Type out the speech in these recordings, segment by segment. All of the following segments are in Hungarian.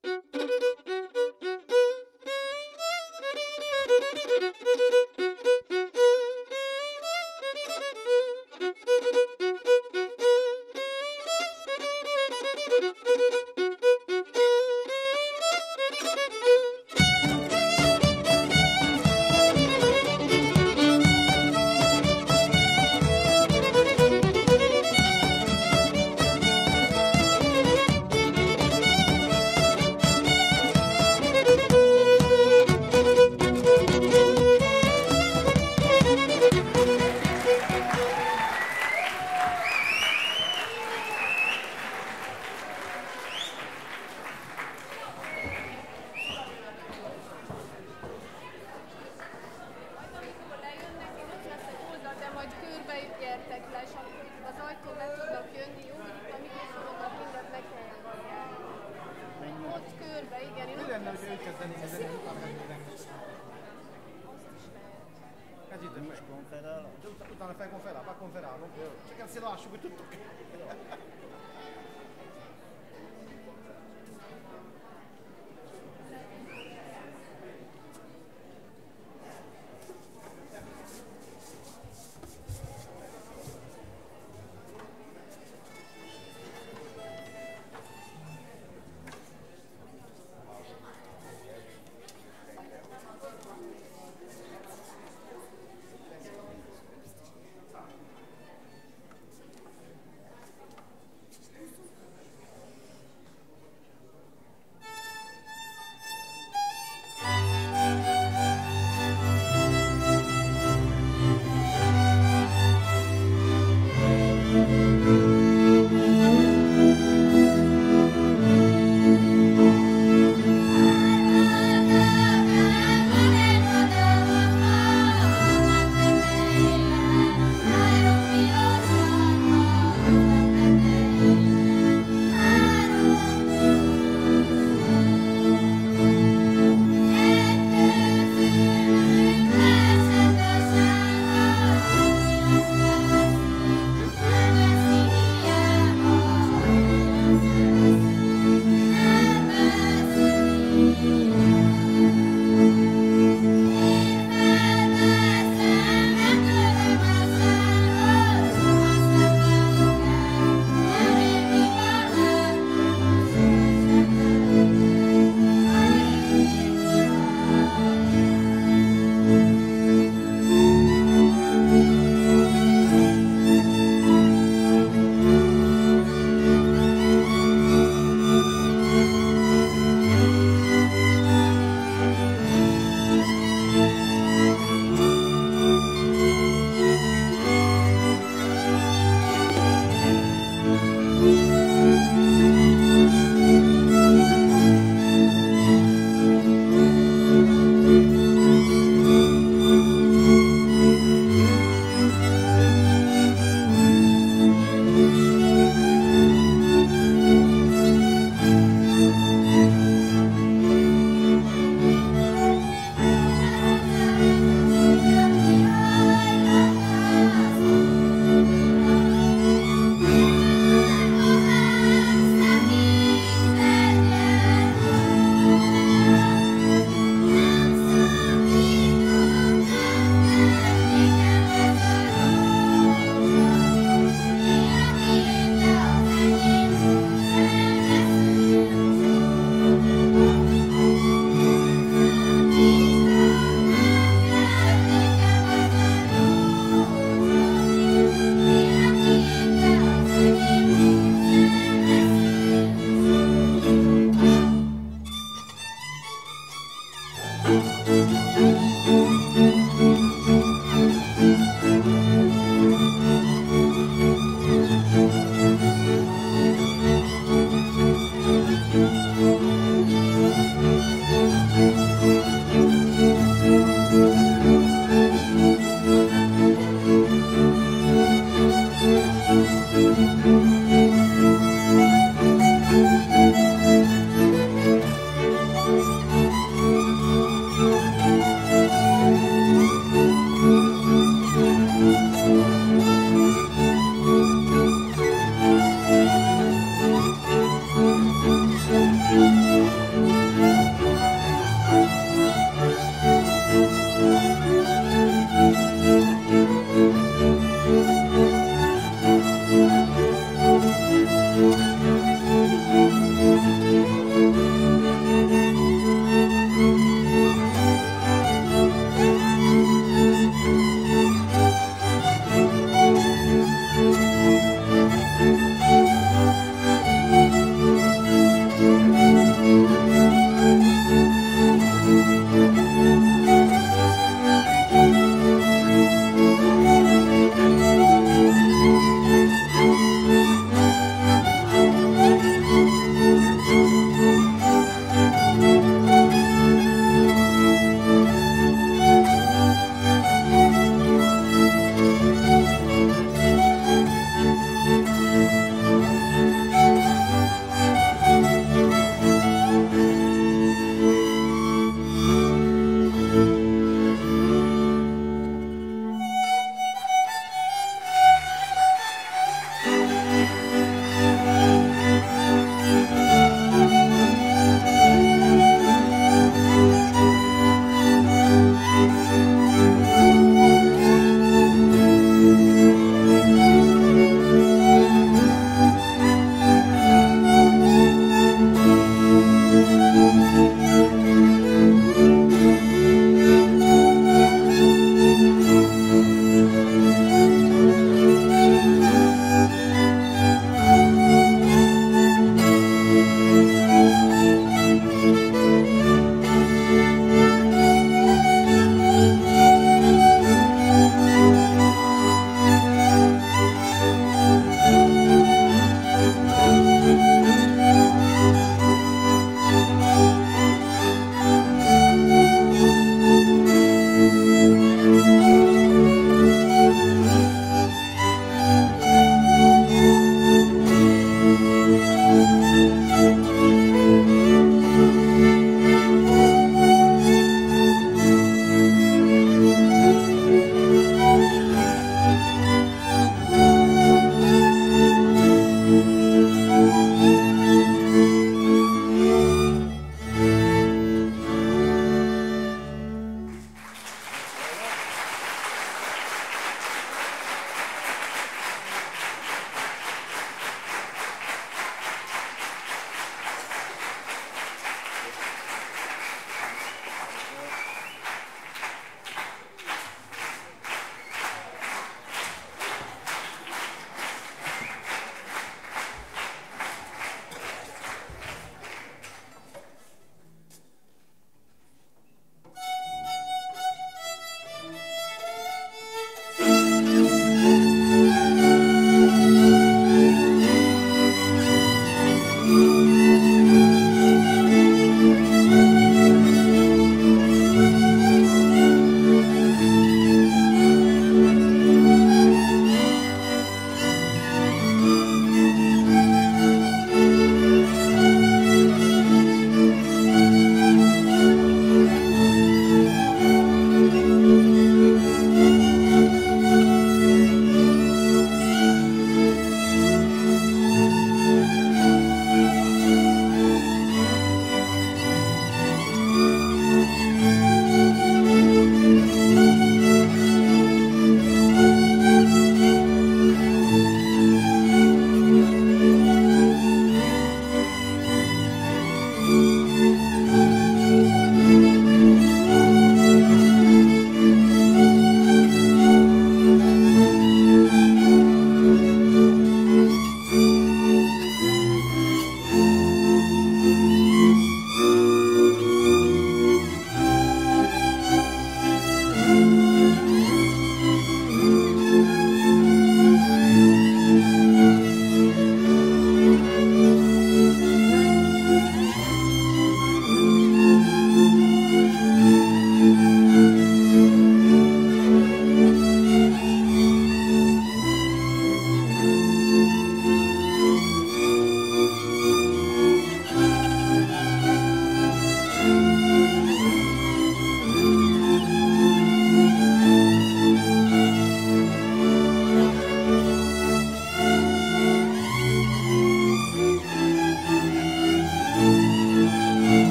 Utána felkonferálunk, csak ezt lássuk, hogy tudtuk.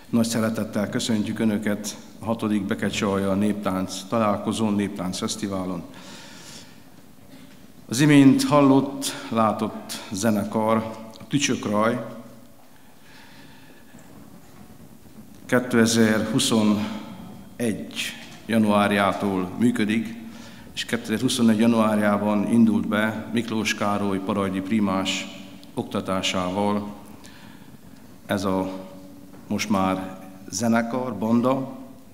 Nagy szeretettel köszöntjük Önöket a 6. Bekecsalja Néptánc találkozón, Néptánc Fesztiválon. Az imént hallott, látott zenekar, a Tücsök-Raj 2021. januárjától működik, és 2021. januárjában indult be Miklós Károly Parajdi primás oktatásával ez a most már zenekar, banda.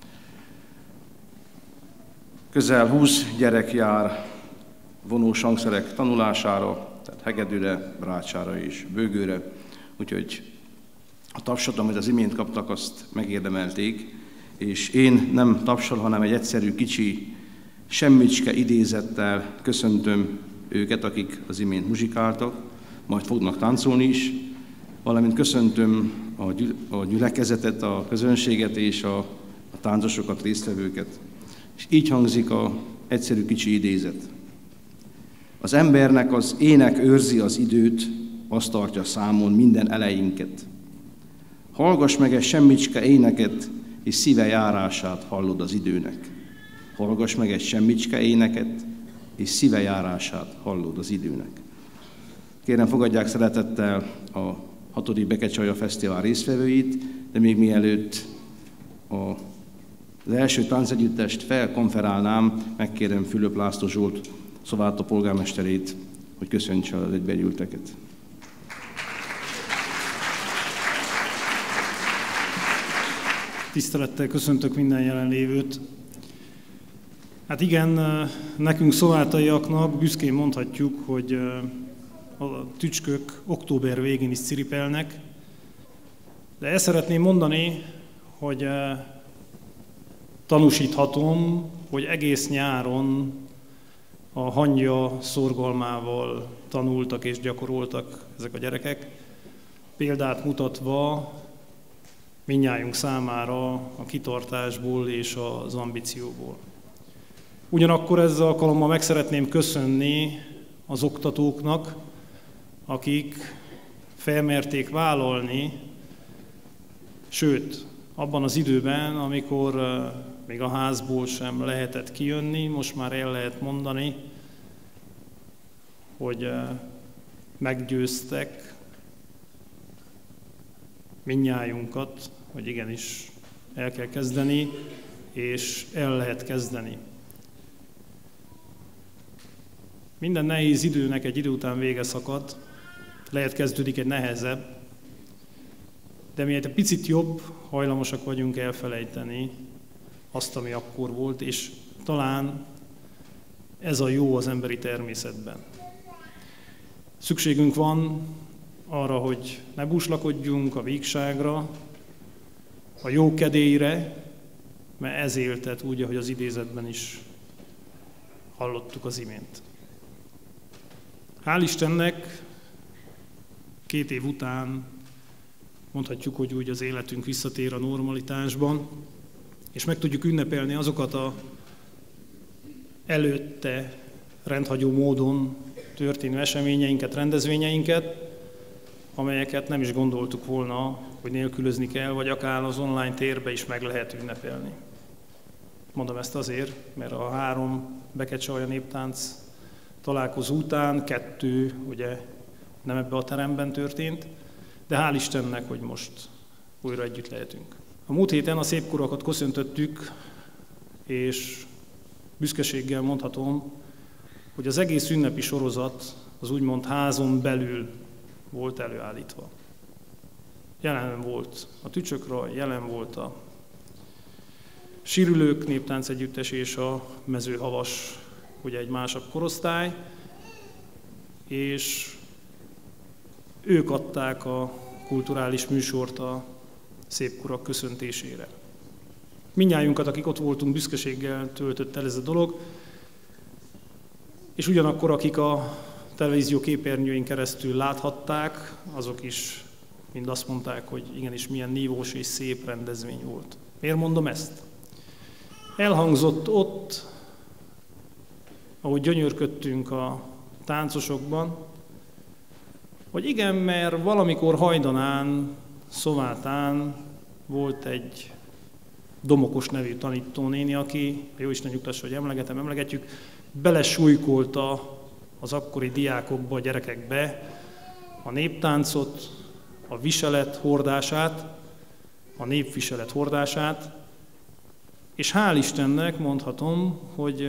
Közel 20 gyerek jár vonós hangszerek tanulására, tehát hegedűre, brácsára és bőgőre, úgyhogy a tapsot, amit az imént kaptak, azt megérdemelték, és én nem tapsol, hanem egy egyszerű kicsi semmicske idézettel köszöntöm őket, akik az imént muzsikáltak, majd fognak táncolni is, valamint köszöntöm a gyülekezetet, a közönséget és a táncosokat, résztvevőket. És így hangzik az egyszerű kicsi idézet. Az embernek az ének őrzi az időt, azt tartja számon minden elejénket. Hallgass meg egy semmicske éneket, és szíve járását hallod az időnek. Hallgass meg egy semmicske éneket, és szíve járását hallod az időnek. Kérem, fogadják szeretettel a 6. Bekecsalja Fesztivál résztvevőit, de még mielőtt az első táncegyüttest felkonferálnám, megkérem Fülöp László Zsolt Szováta polgármesterét, hogy köszöntse az egybegyűlteket. Tisztelettel köszöntök minden jelenlévőt. Hát igen, nekünk szovátaiaknak büszkén mondhatjuk, hogy a tücskök október végén is ciripelnek, de ezt szeretném mondani, hogy tanúsíthatom, hogy egész nyáron a hangya szorgalmával tanultak és gyakoroltak ezek a gyerekek, példát mutatva mindnyájunk számára a kitartásból és az ambícióból. Ugyanakkor ezzel alkalommal meg szeretném köszönni az oktatóknak, akik felmerték vállalni, sőt, abban az időben, amikor még a házból sem lehetett kijönni, most már el lehet mondani, hogy meggyőztek mindnyájunkat, hogy igenis el kell kezdeni, és el lehet kezdeni. Minden nehéz időnek egy idő után vége szakad, lehet kezdődik egy nehezebb, de mi egy picit jobb, hajlamosak vagyunk elfelejteni azt, ami akkor volt, és talán ez a jó az emberi természetben. Szükségünk van arra, hogy ne búslakodjunk a vígságra, a jó kedélyre, mert ez éltet úgy, ahogy az idézetben is hallottuk az imént. Hál' Istennek 2 év után mondhatjuk, hogy úgy az életünk visszatér a normalitásban, és meg tudjuk ünnepelni azokat a előtte rendhagyó módon történő eseményeinket, rendezvényeinket, amelyeket nem is gondoltuk volna, hogy nélkülözni kell, vagy akár az online térbe is meg lehet ünnepelni. Mondom ezt azért, mert a 3 Bekecsalja Néptánc találkozó után 2 ugye nem ebbe a teremben történt, de hál' Istennek, hogy most újra együtt lehetünk. A múlt héten a szépkorakat köszöntöttük, és büszkeséggel mondhatom, hogy az egész ünnepi sorozat az úgymond házon belül volt előállítva. Jelen volt a Tücsök-Raj, jelen volt a Sírülők Néptánc Együttes és a Mezőhavas, ugye egy másabb korosztály, és ők adták a kulturális műsort a szépkorak köszöntésére. Mindnyájunkat, akik ott voltunk, büszkeséggel töltött el ez a dolog, és ugyanakkor, akik a televízió képernyőin keresztül láthatták, azok is mind azt mondták, hogy igenis milyen nívós és szép rendezvény volt. Miért mondom ezt? Elhangzott ott, ahogy gyönyörködtünk a táncosokban, hogy igen, mert valamikor hajdanán, Szovátán volt egy Domokos nevű tanítónéni, aki, Jóisten nyugtassa, hogy emlegetjük, belesúlykolta az akkori diákokba, a gyerekekbe a néptáncot, a viselet hordását, a népviselet hordását, és hál' Istennek mondhatom, hogy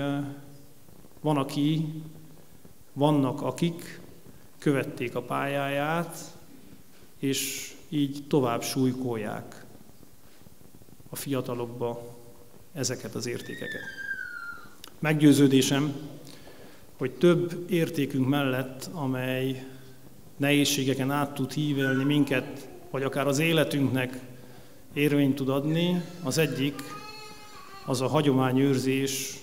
vannak akik követték a pályáját, és így tovább súlykolják a fiatalokba ezeket az értékeket. Meggyőződésem, hogy több értékünk mellett, amely nehézségeken át tud hívelni minket, vagy akár az életünknek érvényt tud adni, az egyik az a hagyományőrzés,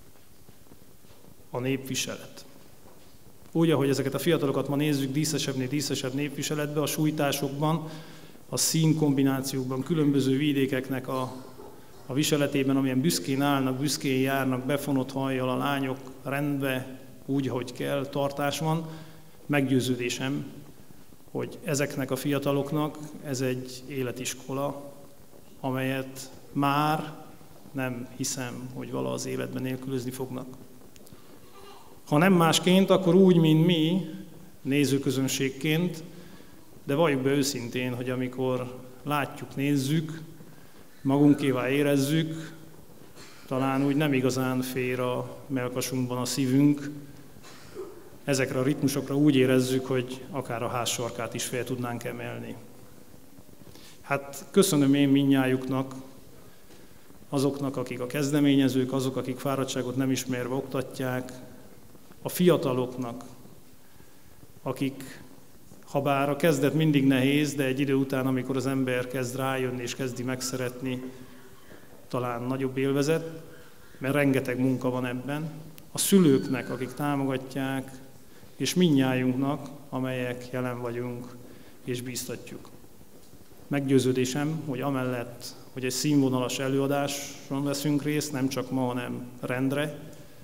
a népviselet. Úgy, ahogy ezeket a fiatalokat ma nézzük díszesebbnél díszesebb népviseletbe, a sújtásokban, a színkombinációkban, különböző vidékeknek a viseletében, amilyen büszkén állnak, büszkén járnak, befonott hajjal a lányok, rendbe, úgy, ahogy kell, tartás van. Meggyőződésem, hogy ezeknek a fiataloknak ez egy életiskola, amelyet már nem hiszem, hogy vala az életben nélkülözni fognak. Ha nem másként, akkor úgy, mint mi, nézőközönségként, de valljuk be őszintén, hogy amikor látjuk, nézzük, magunkévá érezzük, talán úgy nem igazán fér a mellkasunkban a szívünk, ezekre a ritmusokra úgy érezzük, hogy akár a ház sarkát is fel tudnánk emelni. Hát köszönöm én mindnyájuknak, azoknak, akik a kezdeményezők, azok, akik fáradtságot nem ismerve oktatják, a fiataloknak, akik, habár a kezdet mindig nehéz, de egy idő után, amikor az ember kezd rájönni és kezdi megszeretni, talán nagyobb élvezet, mert rengeteg munka van ebben. A szülőknek, akik támogatják, és mindnyájunknak, amelyek jelen vagyunk és bíztatjuk. Meggyőződésem, hogy amellett, hogy egy színvonalas előadáson veszünk részt, nem csak ma, hanem rendre,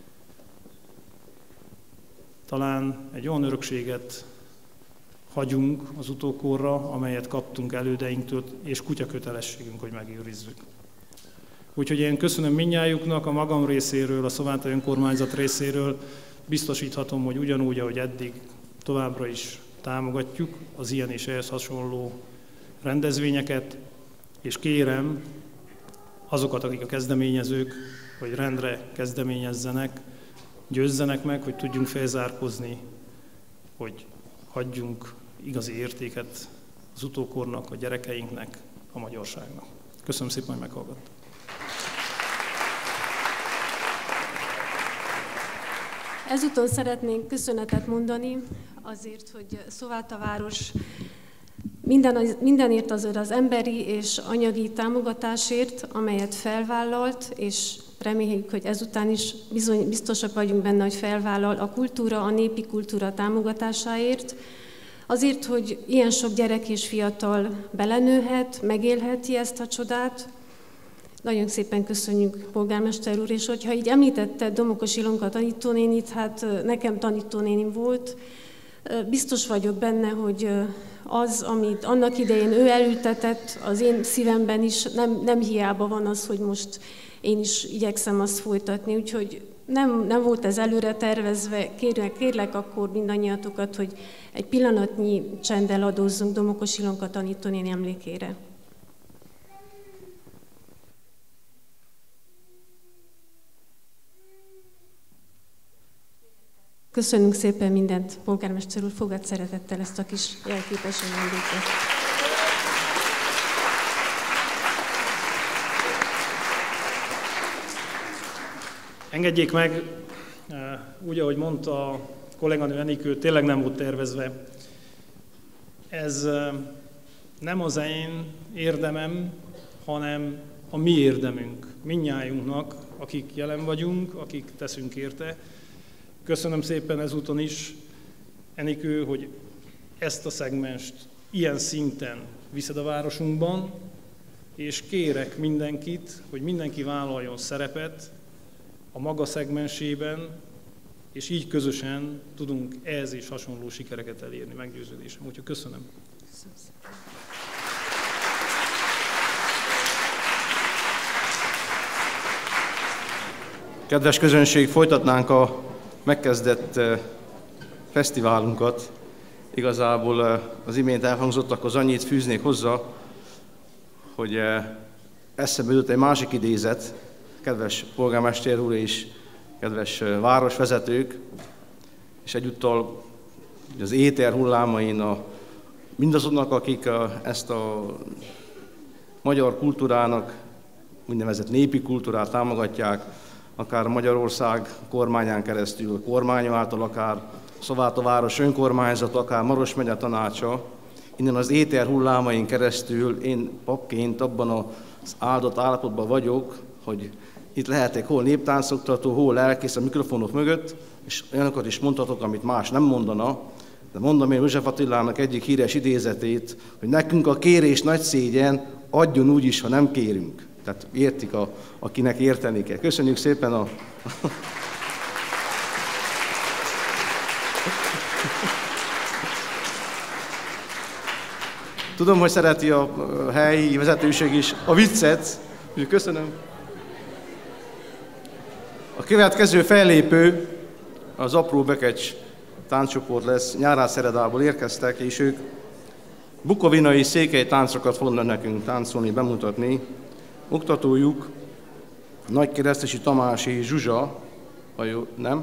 talán egy olyan örökséget hagyunk az utókorra, amelyet kaptunk elődeinktől, és kutyakötelességünk, hogy megőrizzük. Úgyhogy én köszönöm mindnyájuknak, a magam részéről, a Szovátai Önkormányzat részéről biztosíthatom, hogy ugyanúgy, ahogy eddig továbbra is támogatjuk az ilyen és ehhez hasonló rendezvényeket, és kérem azokat, akik a kezdeményezők, hogy rendre kezdeményezzenek, győzzenek meg, hogy tudjunk felzárkózni, hogy hagyjunk igazi értéket az utókornak, a gyerekeinknek, a magyarságnak. Köszönöm szépen, hogy meghallgattak. Ezúton szeretnénk köszönetet mondani azért, hogy Szovátaváros mindenért az emberi és anyagi támogatásért, amelyet felvállalt, és reméljük, hogy ezután is biztosak vagyunk benne, hogy felvállal a kultúra, a népi kultúra támogatásáért, azért, hogy ilyen sok gyerek és fiatal belenőhet, megélheti ezt a csodát. Nagyon szépen köszönjük, polgármester úr, és hogyha így említette Domokos Ilonka tanítónénit, hát nekem tanítónénim volt, biztos vagyok benne, hogy az, amit annak idején ő elültetett, az én szívemben is nem hiába van az, hogy most én is igyekszem azt folytatni, úgyhogy nem volt ez előre tervezve. Kérlek akkor mindannyiatokat, hogy egy pillanatnyi csenddel adózzunk Domokos Ilonka tanítónéni emlékére. Köszönünk szépen mindent, polgármester úr, fogad szeretettel ezt a kis jelképes ajándékot. Engedjék meg, úgy, ahogy mondta a kolléganő Enikő, tényleg nem volt tervezve. Ez nem az én érdemem, hanem a mi érdemünk, mindnyájunknak, akik jelen vagyunk, akik teszünk érte. Köszönöm szépen ezúton is, Enikő, hogy ezt a szegmenst ilyen szinten viszed a városunkban, és kérek mindenkit, hogy mindenki vállaljon szerepet a maga szegmensében, és így közösen tudunk ehhez és hasonló sikereket elérni, meggyőződésem. Úgyhogy köszönöm. Kedves közönség, folytatnánk a megkezdett fesztiválunkat. Igazából az imént elhangzottakhoz annyit fűznék hozzá, hogy eszembe jutott egy másik idézet, kedves polgármester úr és kedves városvezetők, és egyúttal az éter hullámain mindazoknak, akik ezt a magyar kultúrának, úgynevezett népi kultúrát támogatják, akár Magyarország kormányán keresztül, a kormány által, akár Szováta város önkormányzat, akár Maros megye tanácsa, innen az éter hullámain keresztül én papként abban az áldott állapotban vagyok, hogy itt lehetek hol néptáncoktató, hol lelkész a mikrofonok mögött, és olyanokat is mondhatok, amit más nem mondana, de mondom én József Attilának egyik híres idézetét, hogy nekünk a kérés nagy szégyen, adjon úgy is, ha nem kérünk. Tehát értik, akinek érteni kell. Köszönjük szépen a... Tudom, hogy szereti a helyi vezetőség is a viccet, úgyhogy köszönöm. A következő fellépő az Apró Bekecs tánccsoport lesz, Nyárád-Szeredából érkeztek, és ők bukovinai székely táncokat fognak nekünk táncolni, bemutatni. Oktatójuk Nagykeresztesi Tamás és Zsuzsa, nem?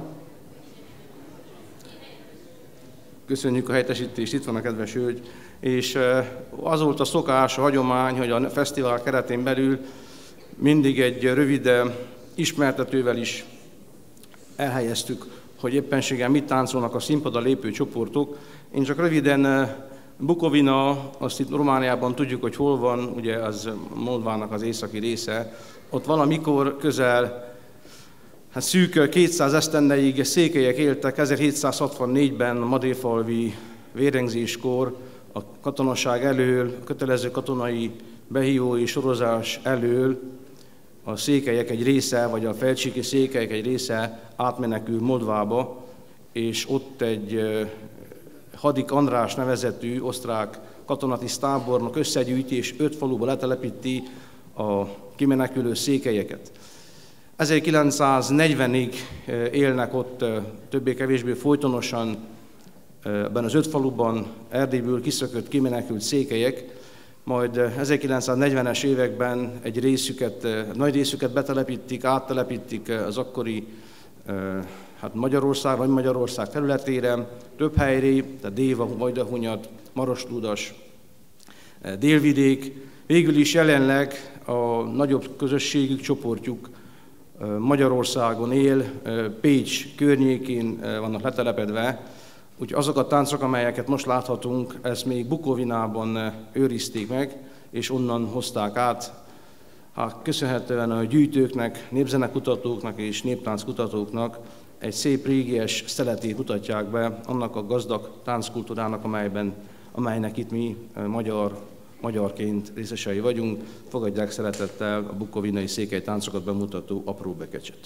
Köszönjük a helyettesítést, itt van a kedves hölgy. És az volt a szokás, a hagyomány, hogy a fesztivál keretén belül mindig egy rövid ismertetővel is elhelyeztük, hogy éppenséggel mit táncolnak a színpadra lépő csoportok. Én csak röviden Bukovina, azt itt Romániában tudjuk, hogy hol van, ugye az Moldvának az északi része, ott valamikor közel, szűk 200 esztendeig székelyek éltek, 1764-ben a madérfalvi vérengzéskor, a katonaság elől, a kötelező katonai behívói sorozás elől a székelyek egy része, vagy a felcsíki székelyek egy része átmenekül Moldvába, és ott egy Hadik András nevezetű osztrák katonatiszt tábornok összegyűjti, és 5 faluba letelepíti a kimenekülő székelyeket. 1940-ig élnek ott többé-kevésbé folytonosan ebben az 5 faluban Erdélyből kiszökött, kimenekült székelyek, majd 1940-es években egy részüket, nagy részüket betelepítik, áttelepítik az akkori Magyarország, vagy Magyarország területére, több helyre, tehát Déva, Vajdahunyad, Maros-Ludas, Délvidék. Végül is jelenleg a nagyobb közösségük, csoportjuk Magyarországon él, Pécs környékén vannak letelepedve, úgyhogy azok a táncok, amelyeket most láthatunk, ezt még Bukovinában őrizték meg, és onnan hozták át. Köszönhetően a gyűjtőknek, népzenekutatóknak és néptánckutatóknak egy szép régies szeletét mutatják be annak a gazdag tánckultúrának, amelynek itt mi magyarként részesei vagyunk. Fogadják szeretettel a bukovinai székely táncokat bemutató Apró Bekecset.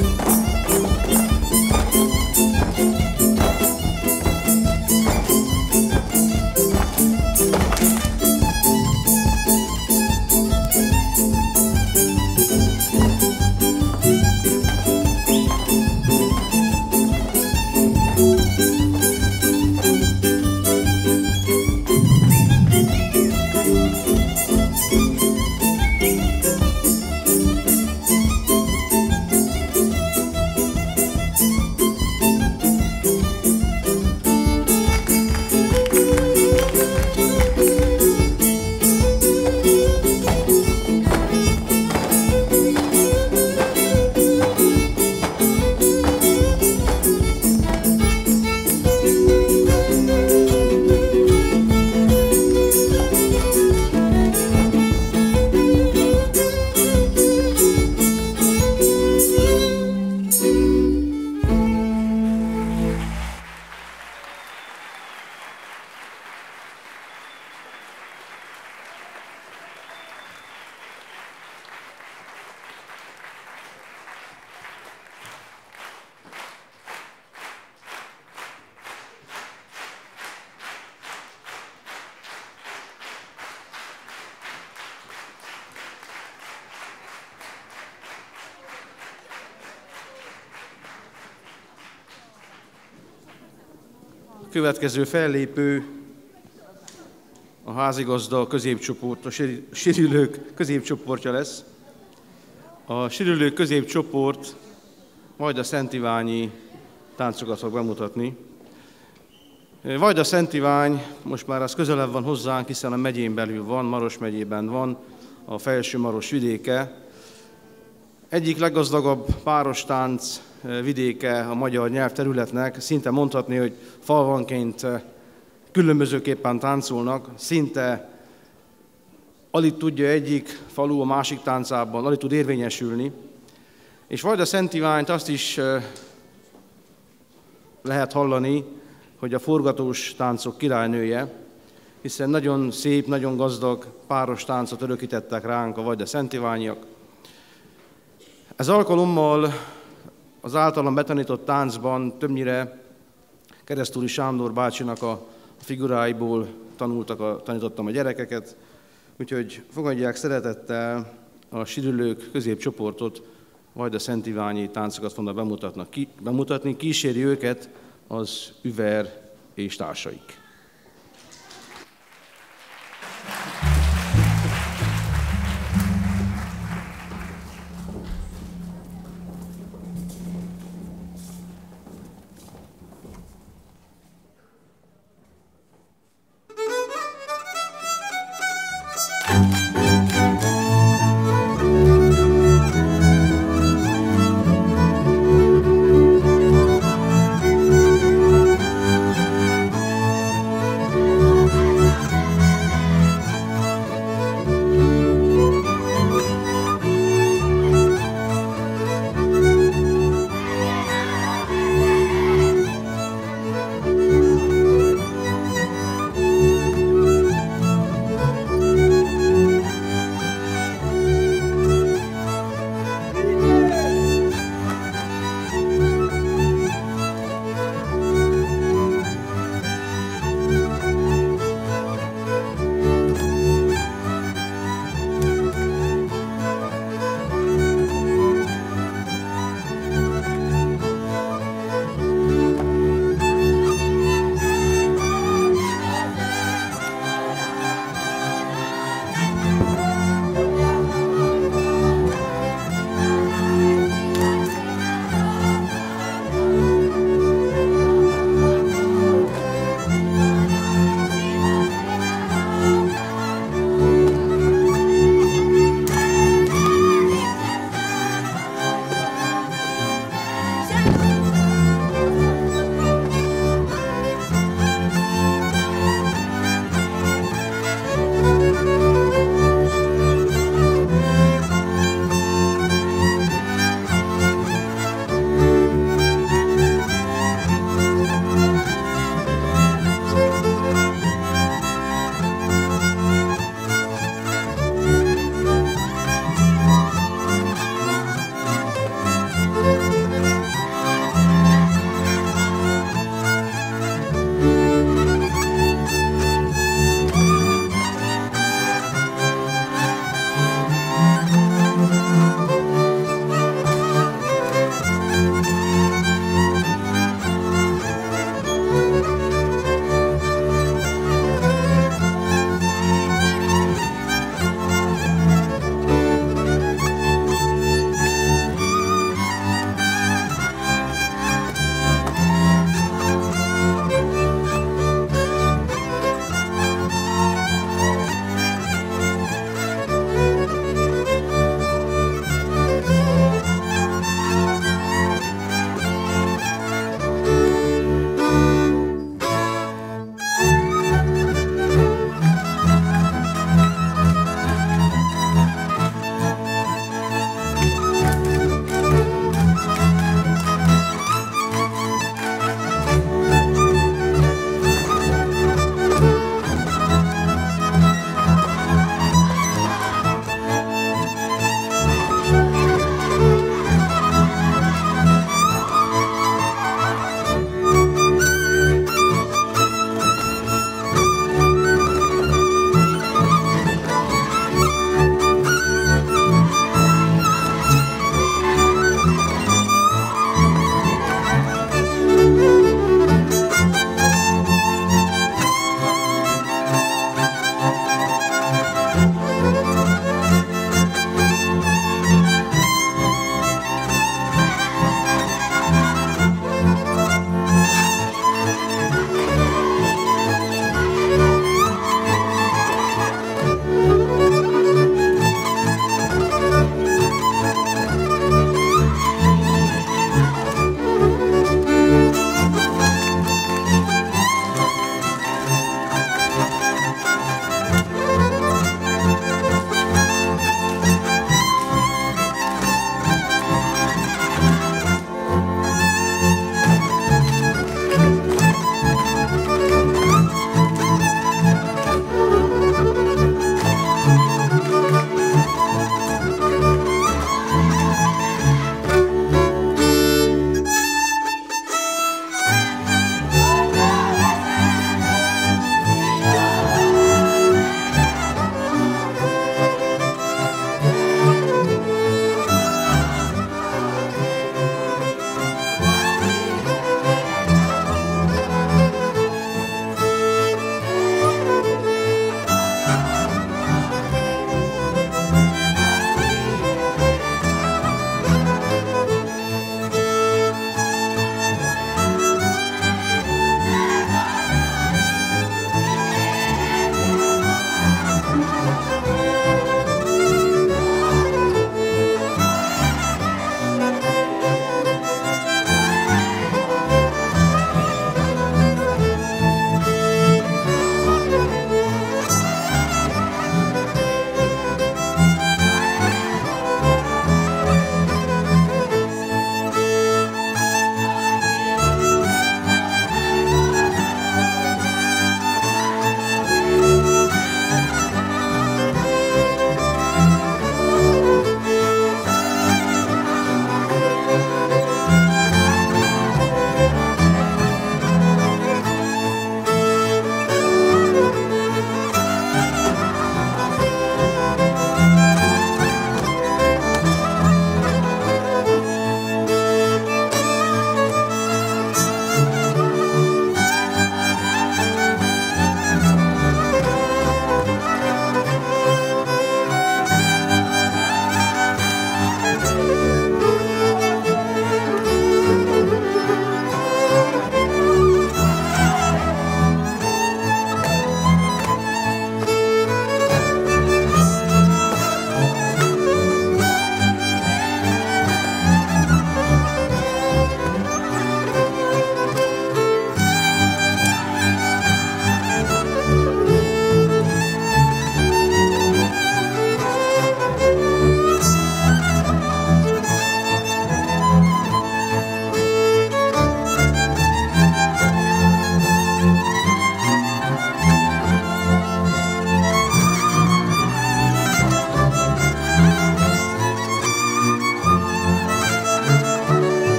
Következő fellépő a házigazda középcsoport, a sérülők középcsoportja lesz. A sérülők középcsoport Vajda Szent Iványi táncokat fog bemutatni. Vajda Szent Ivány most már az közelebb van hozzánk, hiszen a megyén belül van, Maros megyében van, a Felső Maros vidéke. Egyik leggazdagabb párostánc vidéke a magyar nyelvterületnek, szinte mondhatni, hogy falvanként különbözőképpen táncolnak, szinte alig tudja egyik falu a másik táncában, alig tud érvényesülni. És Vajda Szent Iványt azt is lehet hallani, hogy a forgatós táncok királynője, hiszen nagyon szép, nagyon gazdag páros táncot örökítettek ránk a Vajda Szent Iványiak. Ez alkalommal az általam betanított táncban többnyire Keresztúri Sándor bácsinak a figuráiból tanítottam a gyerekeket, úgyhogy fogadják szeretettel a sérülők középcsoportot, Vajda Szent Iványi táncokat fognak bemutatni, kíséri őket az Üver és társaik.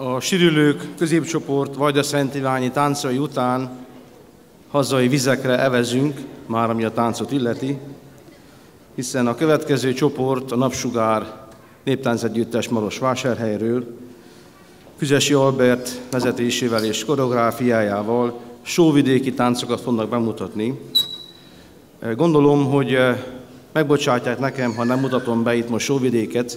A Sirülők középcsoport Vajda-Szent Iványi táncai után hazai vizekre evezünk, már ami a táncot illeti, hiszen a következő csoport a Napsugár néptáncegyüttes Marosvásárhelyről, Füzesi Albert vezetésével és koreográfiájával sóvidéki táncokat fognak bemutatni. Gondolom, hogy megbocsátják nekem, ha nem mutatom be itt most sóvidéket,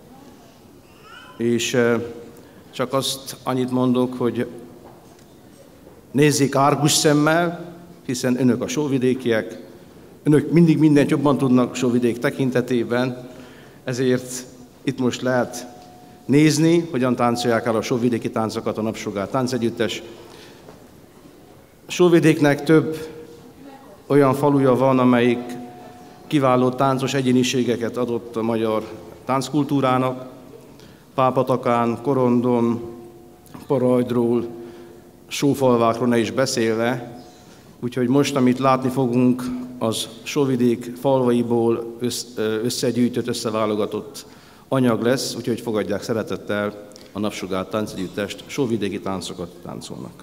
és csak azt annyit mondok, hogy nézzék árgus szemmel, hiszen önök a sóvidékiek, önök mindig mindent jobban tudnak sóvidék tekintetében, ezért itt most lehet nézni, hogyan táncolják el a sóvidéki táncokat a Napsugár táncegyüttes. A sóvidéknek több olyan faluja van, amelyik kiváló táncos egyéniségeket adott a magyar tánckultúrának, Pápatakán, Korondon, Parajdról, Sófalvákról ne is beszélve. Úgyhogy most, amit látni fogunk, az sóvidék falvaiból összegyűjtött, összeválogatott anyag lesz, úgyhogy fogadják szeretettel a Napsugár táncegyüttest, sóvidéki táncokat táncolnak.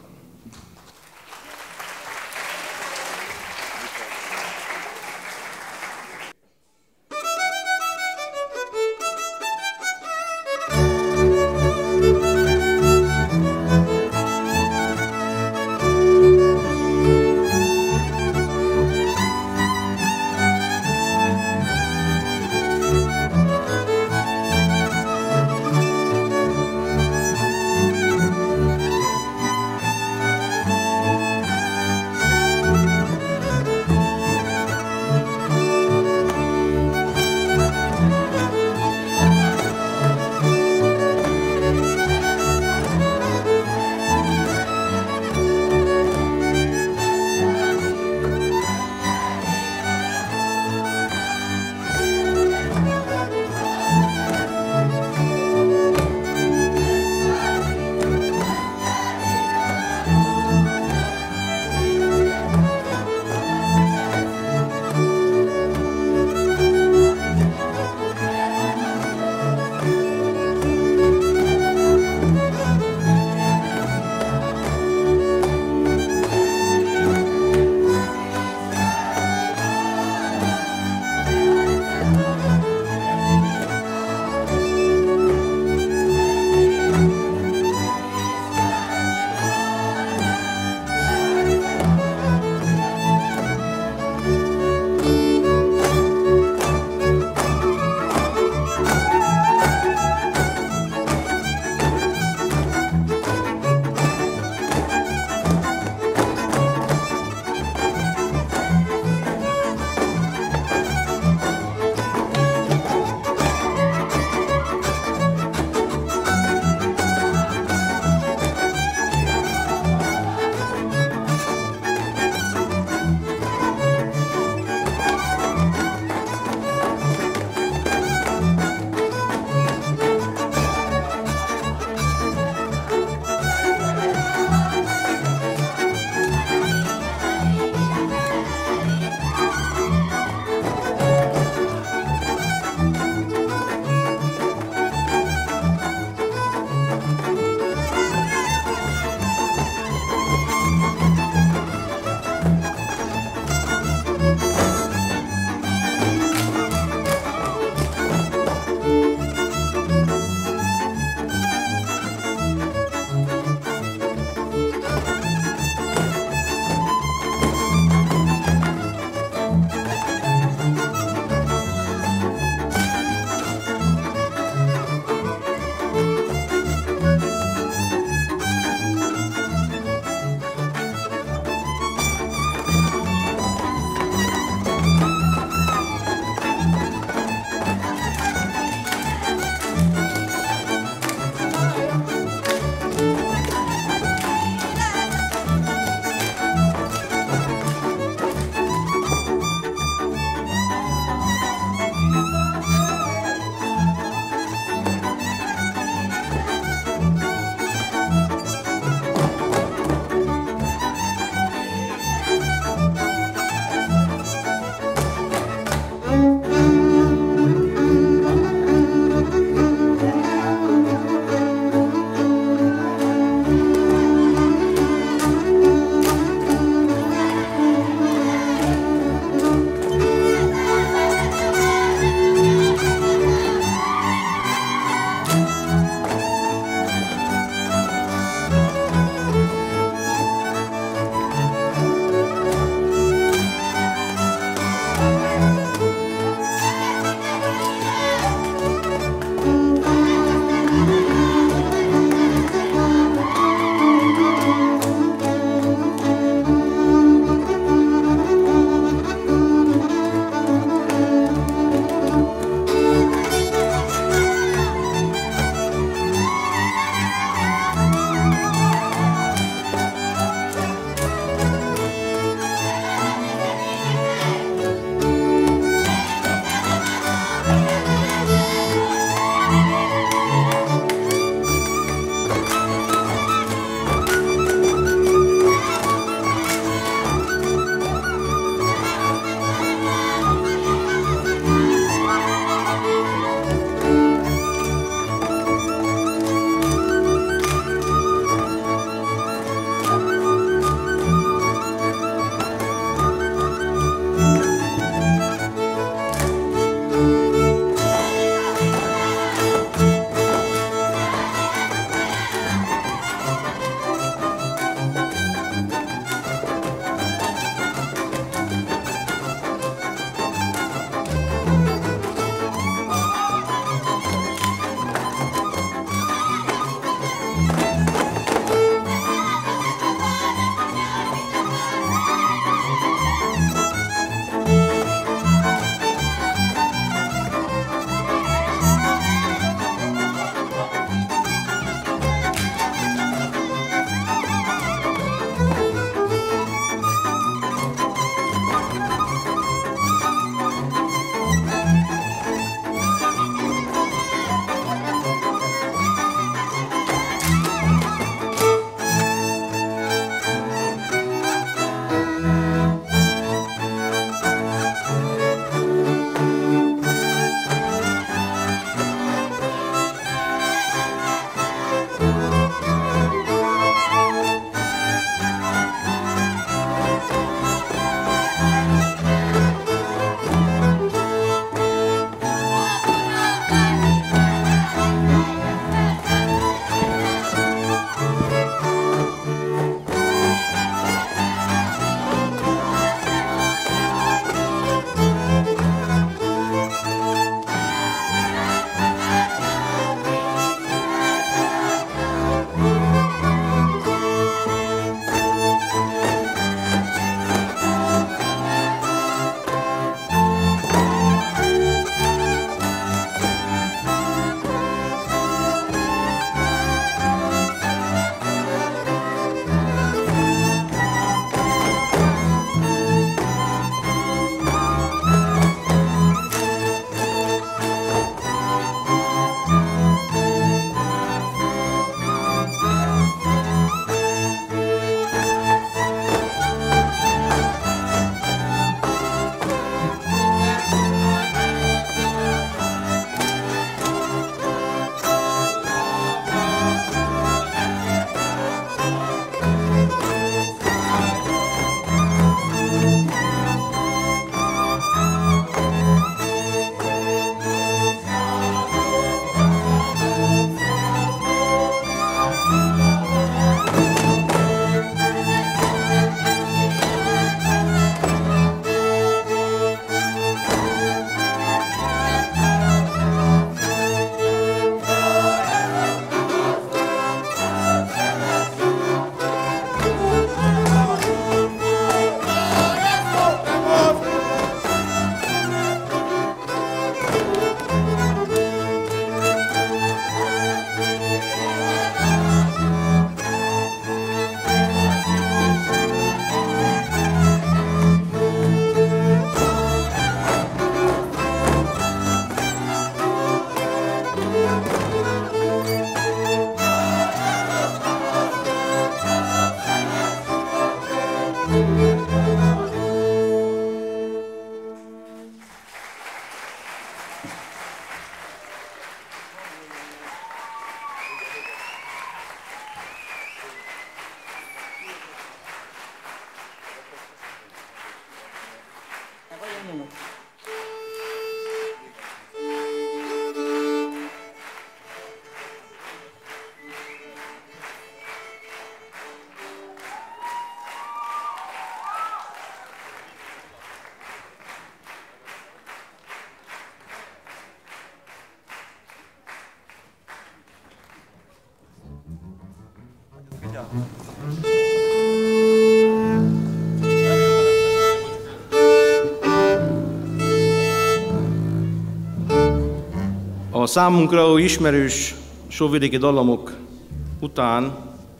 A számunkra ismerős sóvidéki dallamok után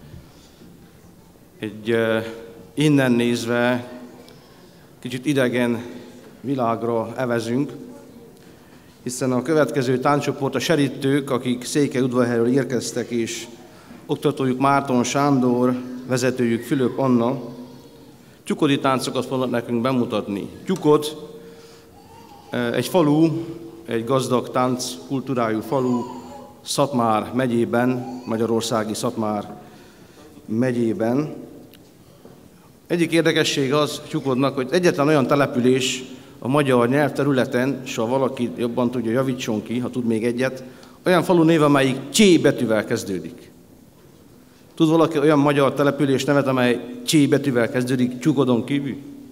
egy innen nézve kicsit idegen világra evezünk, hiszen a következő tánccsoport a serítők, akik Székelyudvarhelyről érkeztek, és oktatójuk Márton Sándor, vezetőjük Fülöp Anna tyukodi táncokat fognak nekünk bemutatni. Tyukod egy falu, egy gazdag tánc kultúrájú falu Szatmár megyében, magyarországi Szatmár megyében. Egyik érdekesség az Tyukodnak, hogy egyetlen olyan település a magyar nyelvterületen, és ha valaki jobban tudja, javítson ki, ha tud még egyet, olyan falu név, amelyik Cs betűvel kezdődik. Tud valaki olyan magyar település nevet, amely Cs betűvel kezdődik Tyukodon kívül?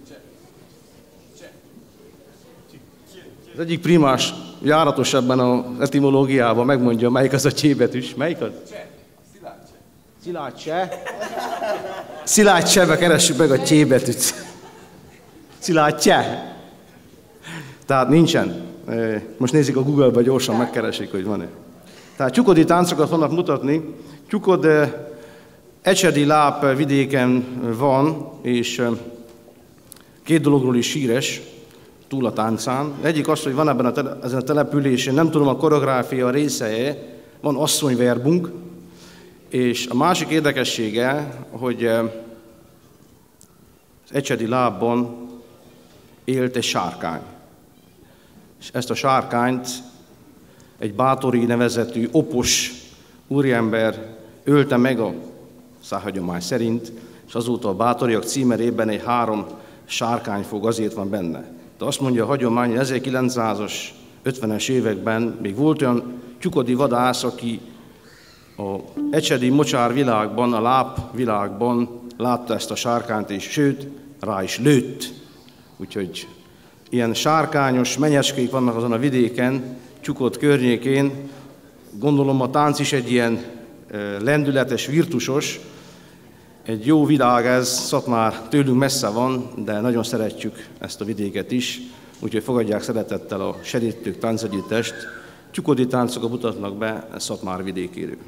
Az egyik primás járatos ebben az etimológiában megmondja, melyik az a Cs betűs. Melyik az? Szilágy Cseh. Szilágy Csehbe keressük meg a Cs betűt. Szilágy Cseh. Tehát nincsen. Most nézik a Google-ba, gyorsan megkeresik, hogy van-e. Tehát tyukodi táncokat fognak mutatni. Tyukod Ecsedi Láp vidéken van, és két dologról is híres, túl a táncán. Egyik az, hogy van ezen a településen, nem tudom, a koreográfia részeje, van asszonyverbunk, és a másik érdekessége, hogy az Ecsedi Lábban élt egy sárkány. És ezt a sárkányt egy Báthori nevezetű okos úriember ölte meg a szájhagyomány szerint, és azóta a Báthoriak címerében egy 3 sárkányfog azért van benne. De azt mondja a hagyomány, hogy 1900-as, 50-es években még volt olyan tyukodi vadász, aki a ecsedi mocsár világban, a Láp világban látta ezt a sárkányt, és sőt, rá is lőtt. Úgyhogy ilyen sárkányos menyecskék vannak azon a vidéken, Tyukod környékén. Gondolom a tánc is egy ilyen lendületes, virtusos, egy jó világ ez, Szatmár tőlünk messze van, de nagyon szeretjük ezt a vidéket is, úgyhogy fogadják szeretettel a serítők táncegyüttest. Tyukodi táncokat mutatnak be Szatmár vidékéről.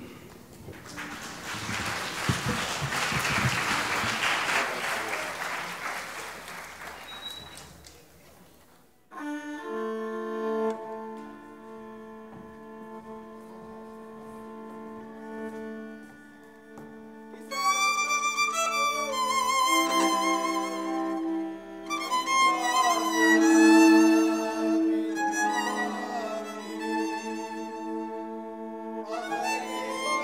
Amen.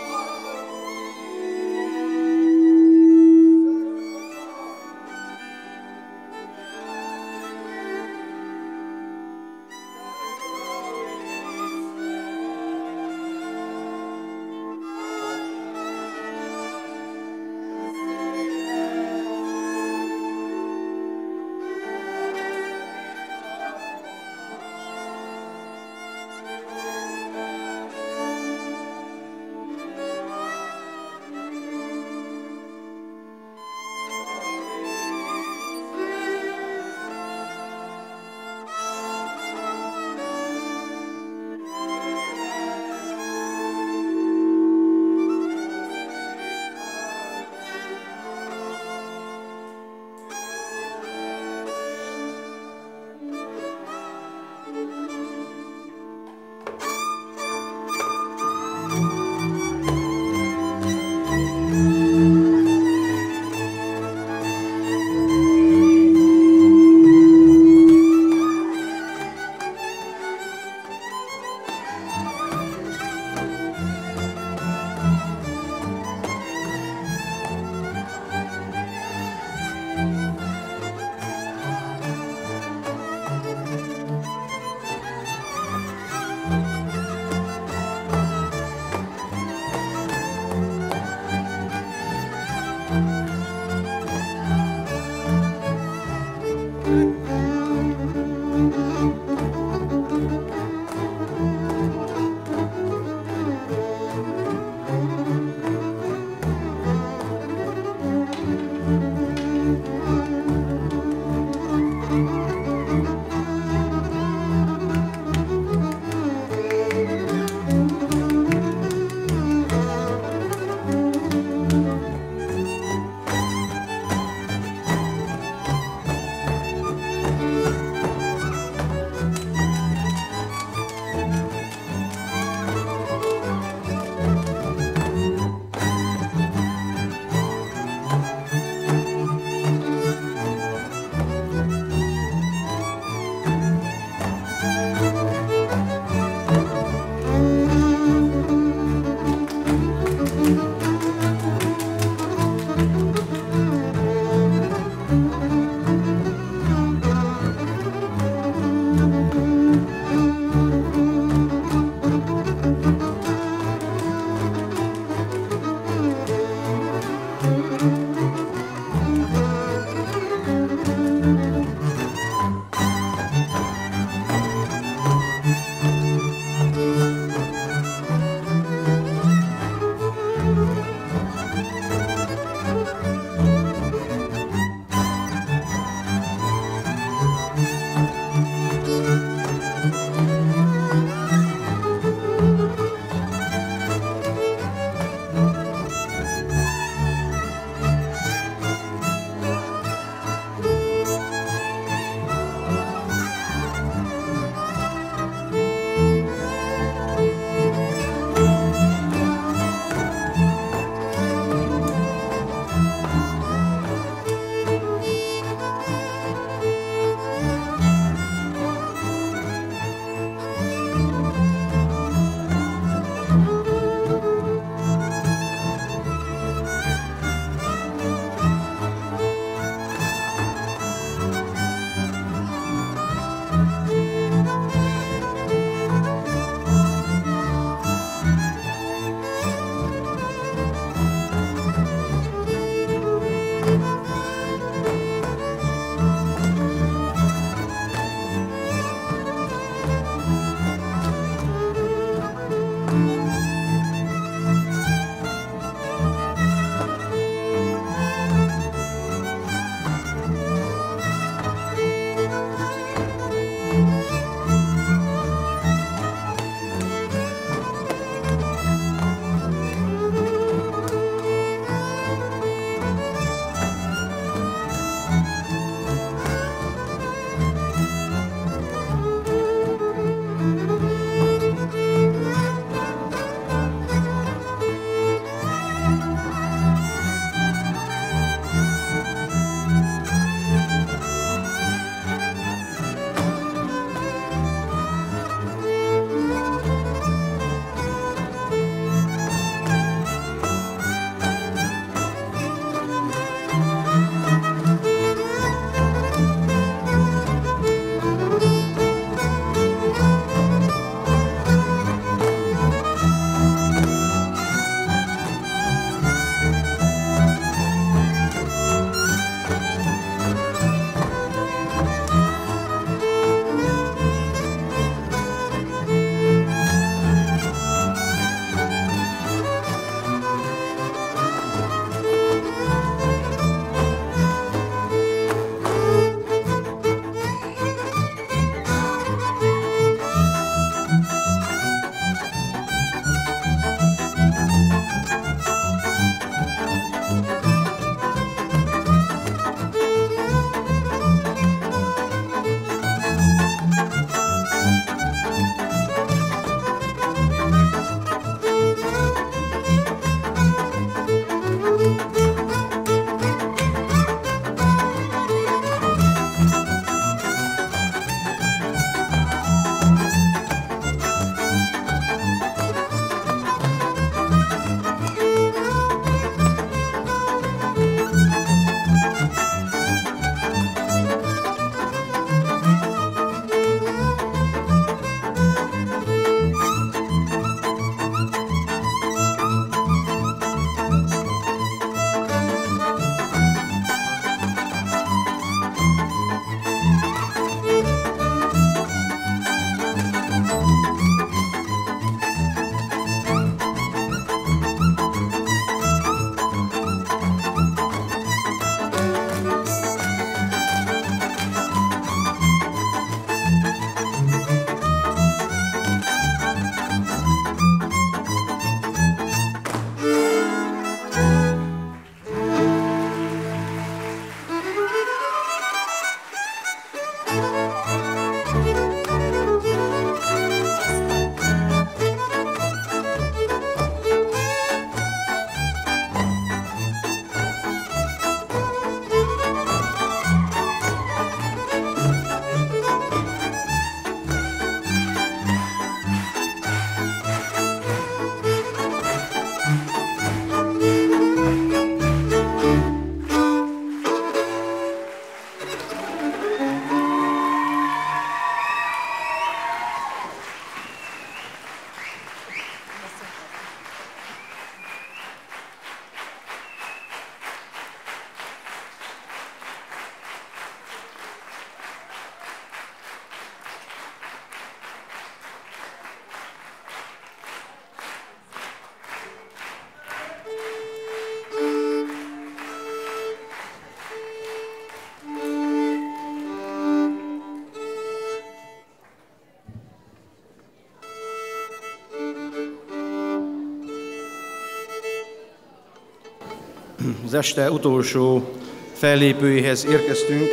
az este utolsó fellépőjéhez érkeztünk.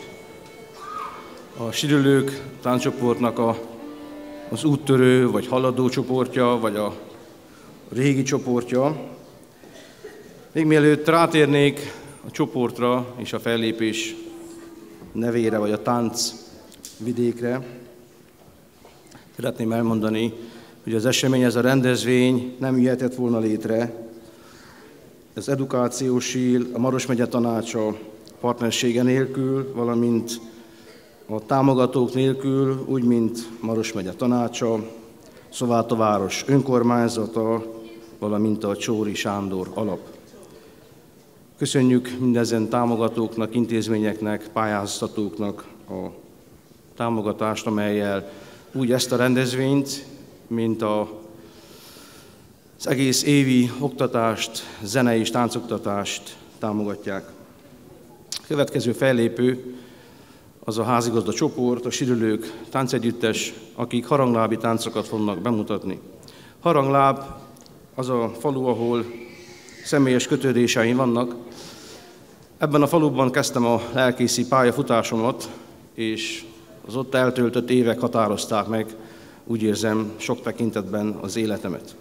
A Sérülők tánccsoportnak az úttörő, vagy haladó csoportja, vagy a régi csoportja. Még mielőtt rátérnék a csoportra és a fellépés nevére, vagy a tánc vidékre, szeretném elmondani, hogy az esemény, ez a rendezvény nem jöhetett volna létre. Az Edukációs Síl, a Maros megye tanácsa partnersége nélkül, valamint a támogatók nélkül, úgy, mint Maros megye tanácsa, Szováta város önkormányzata, valamint a Csóri Sándor alap. Köszönjük mindezen támogatóknak, intézményeknek, pályáztatóknak a támogatást, amellyel úgy ezt a rendezvényt, mint az egész évi oktatást, zenei és táncoktatást támogatják. A következő fellépő az a házigazda csoport, a Sérülők táncegyüttes, akik haranglábi táncokat fognak bemutatni. Harangláb az a falu, ahol személyes kötődéseim vannak. Ebben a faluban kezdtem a lelkészi pályafutásomat, és az ott eltöltött évek határozták meg, úgy érzem, sok tekintetben az életemet.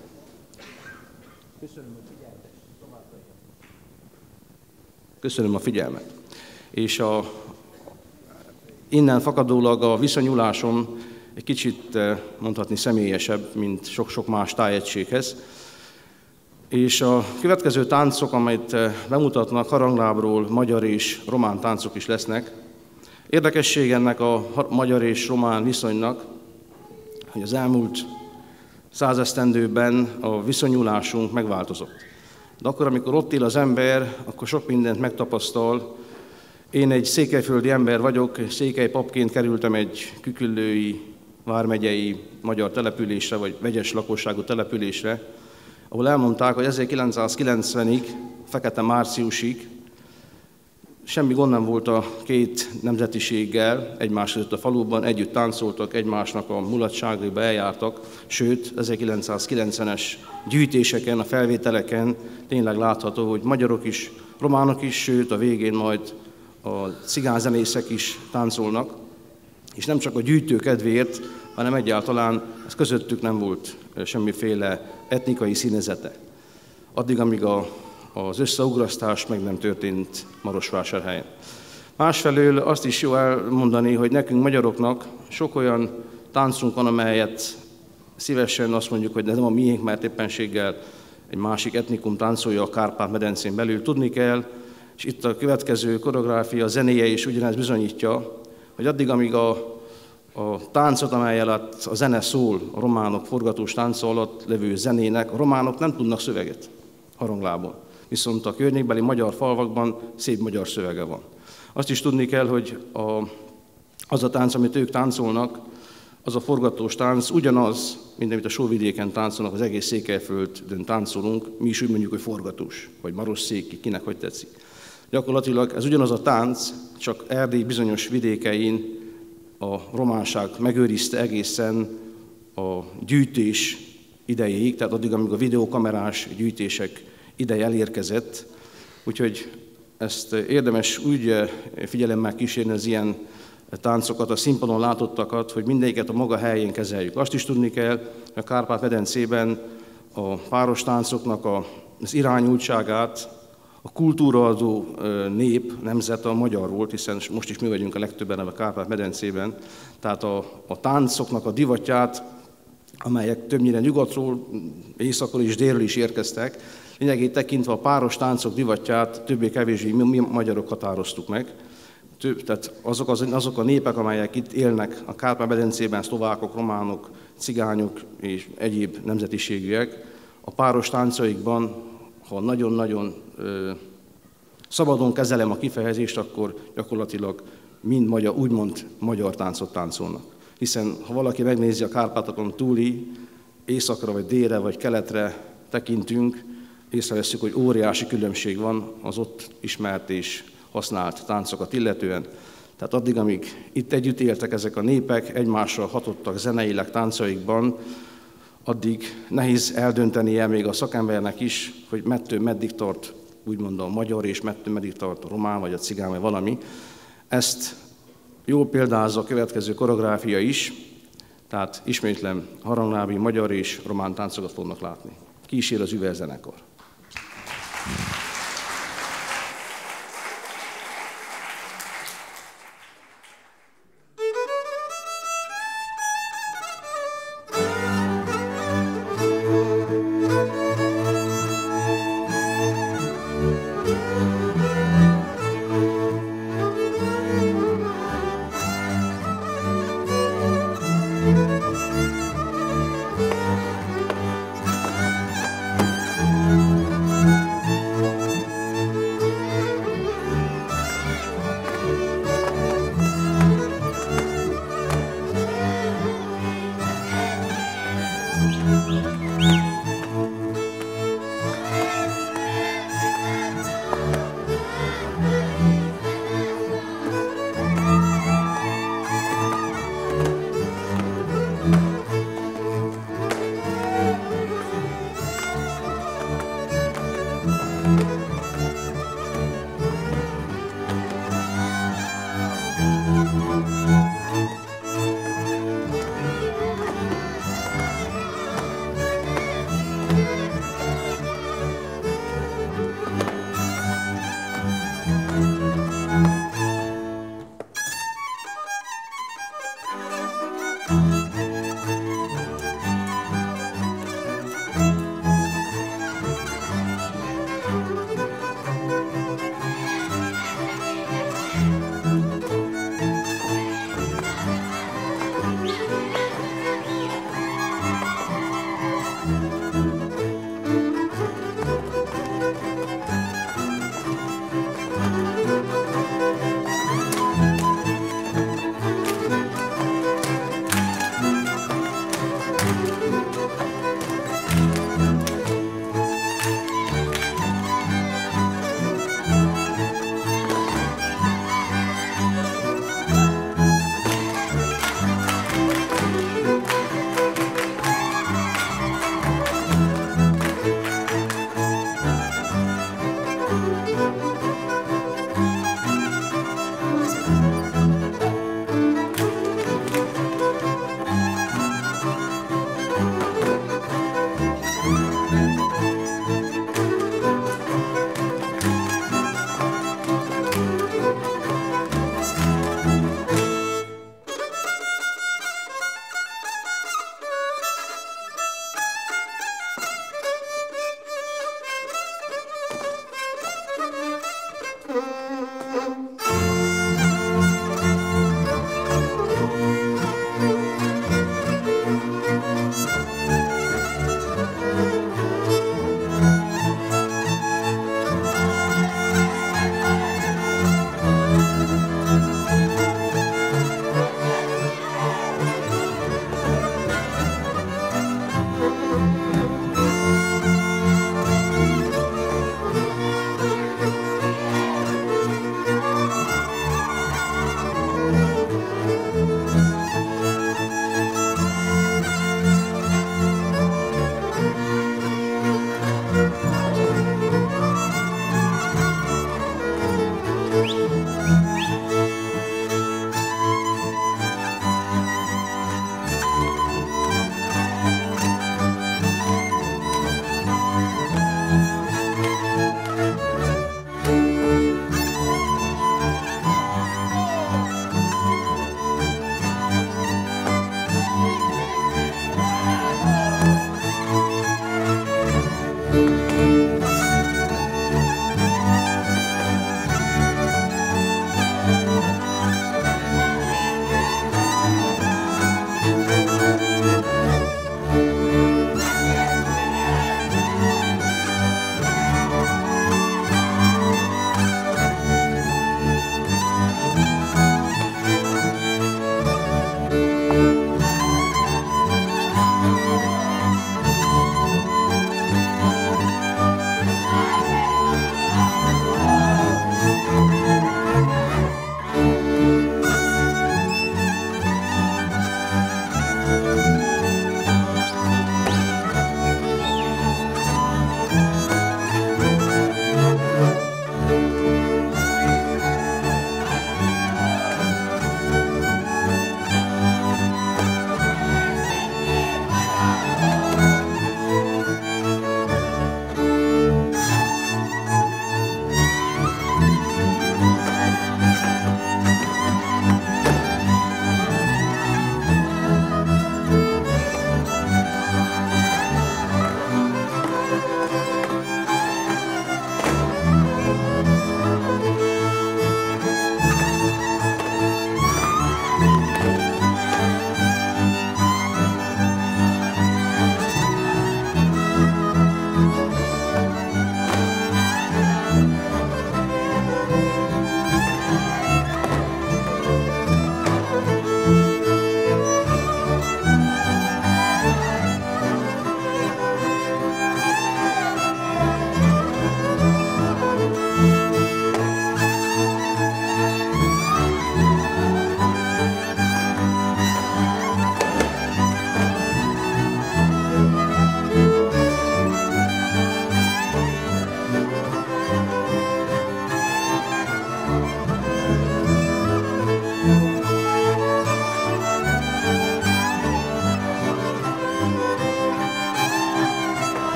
Köszönöm a figyelmet. És innen fakadólag a viszonyulásom egy kicsit mondhatni személyesebb, mint sok-sok más tájegységhez. És a következő táncok, amelyet bemutatnak, haranglábról magyar és román táncok is lesznek. Érdekesség ennek a magyar és román viszonynak, hogy az elmúlt 100 esztendőben a viszonyulásunk megváltozott. De akkor, amikor ott él az ember, akkor sok mindent megtapasztal. Én egy székelyföldi ember vagyok, székelypapként kerültem egy küküllői, vármegyei magyar településre, vagy vegyes lakosságú településre, ahol elmondták, hogy 1990-ig, Fekete Márciusig semmi gond nem volt a két nemzetiséggel, egymás között a faluban, együtt táncoltak, egymásnak a mulatságaiba eljártak, sőt, 1990-es gyűjtéseken, a felvételeken tényleg látható, hogy magyarok is, románok is, sőt, a végén majd a cigányzenészek is táncolnak, és nem csak a gyűjtő kedvéért, hanem egyáltalán ez közöttük nem volt semmiféle etnikai színezete. Addig, amíg az összeugrasztás meg nem történt Marosvásárhelyen. Másfelől azt is jó elmondani, hogy nekünk magyaroknak sok olyan táncunk van, amelyet szívesen azt mondjuk, hogy nem a miénk, mert éppenséggel egy másik etnikum táncolja a Kárpát-medencén belül. Tudni kell, és itt a következő koreográfia zenéje is ugyanezt bizonyítja, hogy addig, amíg a táncot, amellyel a zene szól, a románok forgatós tánca alatt levő zenének, a románok nem tudnak szöveget haranglábon. Viszont a környékbeli magyar falvakban szép magyar szövege van. Azt is tudni kell, hogy az a tánc, amit ők táncolnak, az a forgatós tánc ugyanaz, mint amit a Sóvidéken táncolnak, az egész Székelyföldön táncolunk, mi is úgy mondjuk, hogy forgatós, vagy marosszéki, kinek hogy tetszik. Gyakorlatilag ez ugyanaz a tánc, csak Erdély bizonyos vidékein a románság megőrizte egészen a gyűjtés idejéig, tehát addig, amíg a videókamerás gyűjtések ideje elérkezett. Úgyhogy ezt érdemes úgy figyelemmel kísérni az ilyen táncokat, a színpadon látottakat, hogy mindegyiket a maga helyén kezeljük. Azt is tudni kell, hogy a Kárpát-medencében a páros táncoknak az irányultságát a kultúraadó nép, nemzet a magyar volt, hiszen most is mi vagyunk a legtöbben a Kárpát-medencében. Tehát a táncoknak a divatját, amelyek többnyire nyugatról, északról és délről is érkeztek, lényegét tekintve a páros táncok divatját többé-kevésbé mi magyarok határoztuk meg. Tehát azok a népek, amelyek itt élnek a Kárpát-medencében, szlovákok, románok, cigányok és egyéb nemzetiségűek, a páros táncaikban, ha nagyon-nagyon szabadon kezelem a kifejezést, akkor gyakorlatilag mind magyar, úgymond magyar táncot táncolnak. Hiszen ha valaki megnézi a Kárpátokon túli, északra, vagy délre, vagy keletre tekintünk, észreveszünk, hogy óriási különbség van az ott ismert és használt táncokat illetően. Tehát addig, amíg itt együtt éltek ezek a népek, egymásra hatottak zeneileg táncaikban, addig nehéz eldöntenie még a szakembernek is, hogy mettől meddig tart úgymond a magyar és mettő tart, a román vagy a cigány vagy valami. Ezt jól példázza a következő koreográfia is, tehát ismétlem, haranglábi, magyar és román táncokat fognak látni. Kísér az üvegzenekar.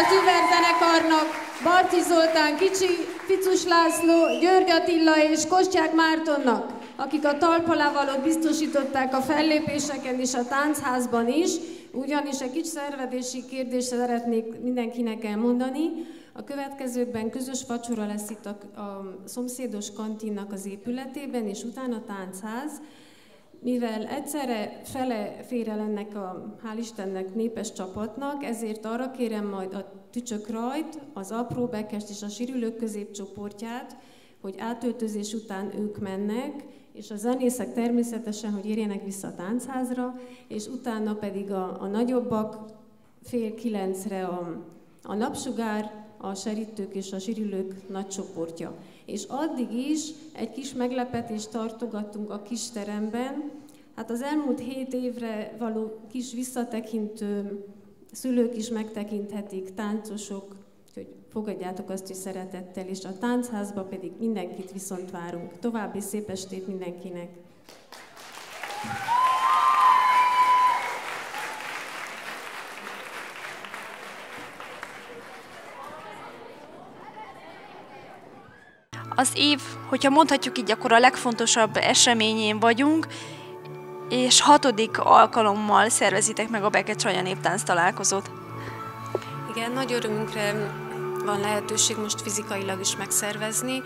a Tüver zenekarnak Barti Zoltán Kicsi, Ficus László, György Attila és Kostyák Mártonnak, akik a talpalávalót biztosították a fellépéseken és a táncházban is, ugyanis egy kis szervezési kérdést szeretnék mindenkinek elmondani. A következőkben közös vacsora lesz itt a szomszédos kantinnak az épületében, és utána tánchaz. Mivel egyszerre fele fér el ennek a, hál' Istennek, népes csapatnak, ezért arra kérem majd a Tücsökrajt, az Apró Bekest és a Sérülők középcsoportját, hogy átöltözés után ők mennek, és a zenészek természetesen, hogy érjenek vissza a táncházra, és utána pedig a nagyobbak 8:30-re a Napsugár, a Serítők és a Sérülők nagy csoportja. És addig is egy kis meglepetést tartogattunk a kis teremben. Hát az elmúlt 7 évre való kis visszatekintő szülők is megtekinthetik, táncosok, hogy fogadjátok azt is szeretettel, és a táncházba pedig mindenkit viszont várunk. További szép estét mindenkinek! Az év, hogyha mondhatjuk így, akkor a legfontosabb eseményén vagyunk, és 6. alkalommal szervezitek meg a Beke-Csalja néptánc találkozót. Igen, nagy örömünkre van lehetőség most fizikailag is megszervezni.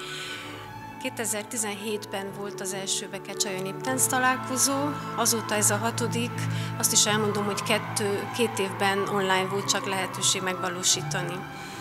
2017-ben volt az első Beke-Csalja néptánc találkozó, azóta ez a 6. Azt is elmondom, hogy két évben online volt csak lehetőség megvalósítani.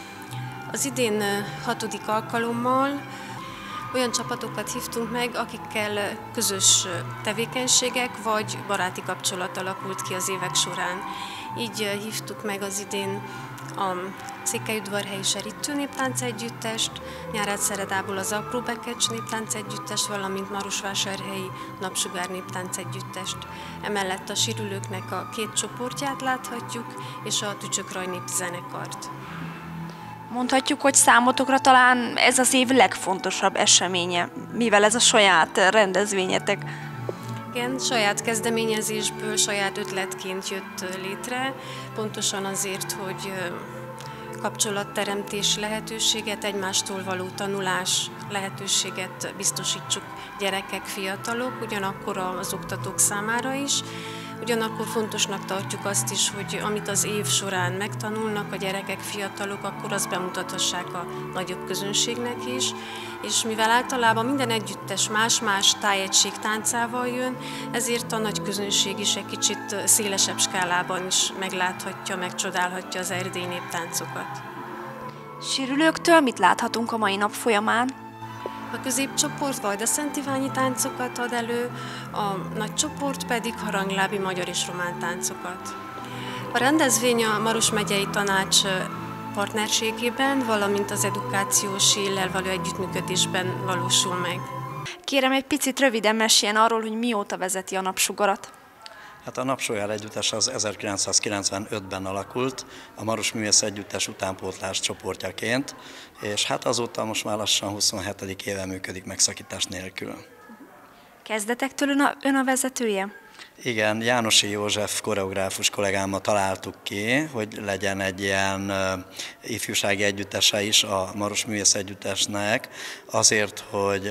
Az idén 6. alkalommal olyan csapatokat hívtunk meg, akikkel közös tevékenységek vagy baráti kapcsolat alakult ki az évek során. Így hívtuk meg az idén a Székelyudvarhelyi Serítő néptánc együttest, Nyárádszeredából az Apró Bekecs néptánc együttest, valamint Marosvásárhelyi Napsugár néptánc együttest. Emellett a Sérülőknek a 2 csoportját láthatjuk, és a Tücsökraj népzenekart. Mondhatjuk, hogy számotokra talán ez az év legfontosabb eseménye, mivel ez a saját rendezvényetek. Igen, saját kezdeményezésből, saját ötletként jött létre, pontosan azért, hogy kapcsolatteremtés lehetőséget, egymástól való tanulás lehetőséget biztosítsuk gyerekek, fiatalok, ugyanakkor az oktatók számára is. Ugyanakkor fontosnak tartjuk azt is, hogy amit az év során megtanulnak a gyerekek, fiatalok, akkor azt bemutathassák a nagyobb közönségnek is. És mivel általában minden együttes más-más tájegység táncával jön, ezért a nagy közönség is egy kicsit szélesebb skálában is megláthatja, megcsodálhatja az erdélyi néptáncokat. Sérülőktől mit láthatunk a mai nap folyamán? A középcsoport Vajda-Szent Iványi táncokat ad elő, a nagy csoport pedig haranglábi magyar és román táncokat. A rendezvény a Maros megyei tanács partnerségében, valamint az edukációs éllel való együttműködésben valósul meg. Kérem, egy picit röviden meséljen arról, hogy mióta vezeti a Napsugarat. Hát a Napsugár együttes az 1995-ben alakult, a Maros Művész Együttes utánpótlás csoportjaként, és hát azóta most már lassan 27. éve működik megszakítás nélkül. Kezdetektől ön a vezetője? Igen, Jánosi József koreográfus kollégámmal találtuk ki, hogy legyen egy ilyen ifjúsági együttese is a Maros Művész Együttesnek, azért, hogy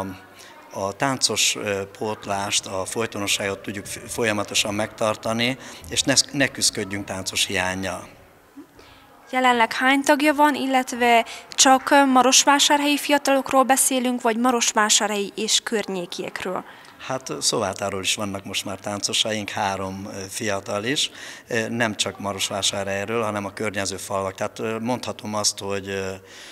a táncos pótlást, a folytonosságot tudjuk folyamatosan megtartani, és ne küszködjünk táncos hiánnyal. Jelenleg hány tagja van, illetve csak marosvásárhelyi fiatalokról beszélünk, vagy marosvásárhelyi és környékiekről? Hát Szovátáról is vannak most már táncosaink, 3 fiatal is, nem csak Marosvásárhelyről, hanem a környező falvak. Tehát mondhatom azt, hogy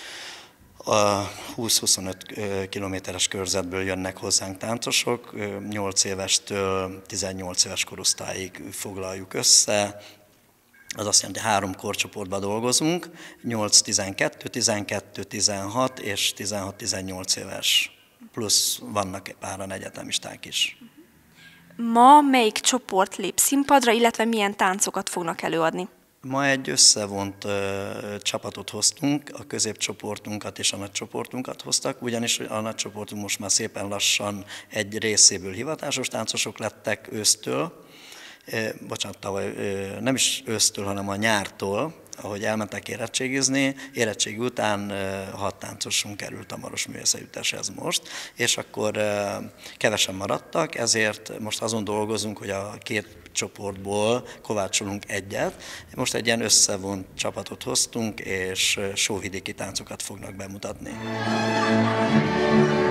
a 20-25 kilométeres körzetből jönnek hozzánk táncosok, 8 évestől 18 éves korosztályig foglaljuk össze. Az azt jelenti, 3 korcsoportban dolgozunk, 8-12, 12-16 és 16-18 éves. Plusz vannak páran egyetemisták is. Ma melyik csoport lép színpadra, illetve milyen táncokat fognak előadni? Ma egy összevont csapatot hoztunk, a középcsoportunkat és a nagycsoportunkat hoztak, ugyanis a nagycsoportunk most már szépen lassan egy részéből hivatásos táncosok lettek ősztől, tavaly nem is ősztől, hanem a nyártól, ahogy elmentek érettségizni, érettségi után 6 táncosunk került a Maros Művészegyütteshez most, és akkor kevesen maradtak, ezért most azon dolgozunk, hogy a 2 csoportból kovácsolunk egyet. Most egy ilyen összevont csapatot hoztunk, és sóvidéki táncokat fognak bemutatni.